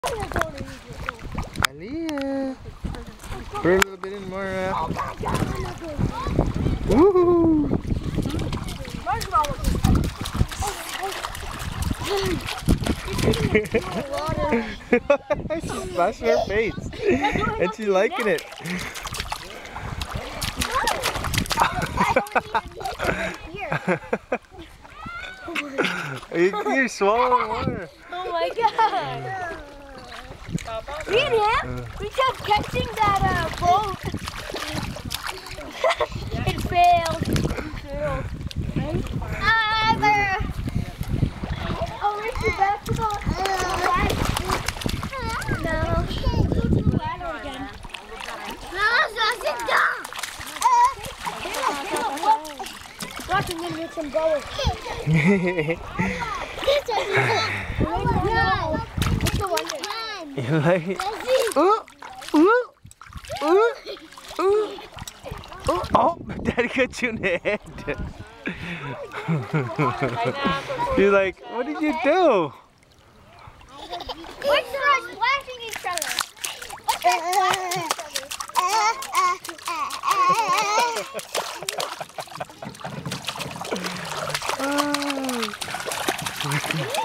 Aaliyah. Pour a little bit in more. Woohoo! She's splashing her face. And she's liking it. You're swallowing water. Oh my god. Me and him, we kept catching that boat. It failed. Oh, Ricky, basketball. No. Again. No, sit down. Watch him get some goals. You like it? Ooh, ooh, ooh, ooh, ooh. Oh, Daddy got you in the head. You're like, what did you do? Why should I splashing each other? What's that splashing each other?